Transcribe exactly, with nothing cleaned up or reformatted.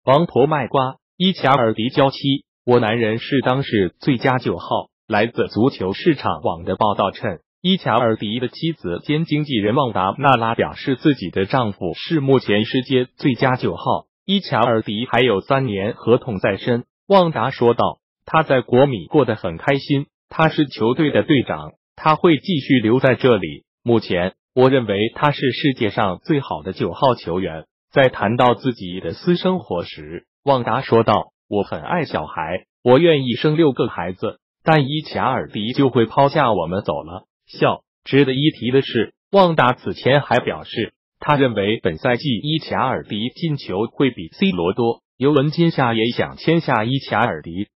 王婆卖瓜，伊卡尔迪娇妻，我男人是当世最佳九号。来自足球市场网的报道称，伊卡尔迪的妻子兼经纪人旺达纳拉表示，自己的丈夫是目前世界最佳九号。伊卡尔迪还有三年合同在身。旺达说道，他在国米过得很开心，他是球队的队长，他会继续留在这里。目前，我认为他是世界上最好的九号球员。在谈到自己的私生活时，旺达说道，我很爱小孩，我愿意生六个孩子，但伊卡尔迪就会抛下我们走了。笑。值得一提的是，旺达此前还表示，他认为本赛季伊卡尔迪进球会比 C 罗多，尤文今夏也想签下伊卡尔迪。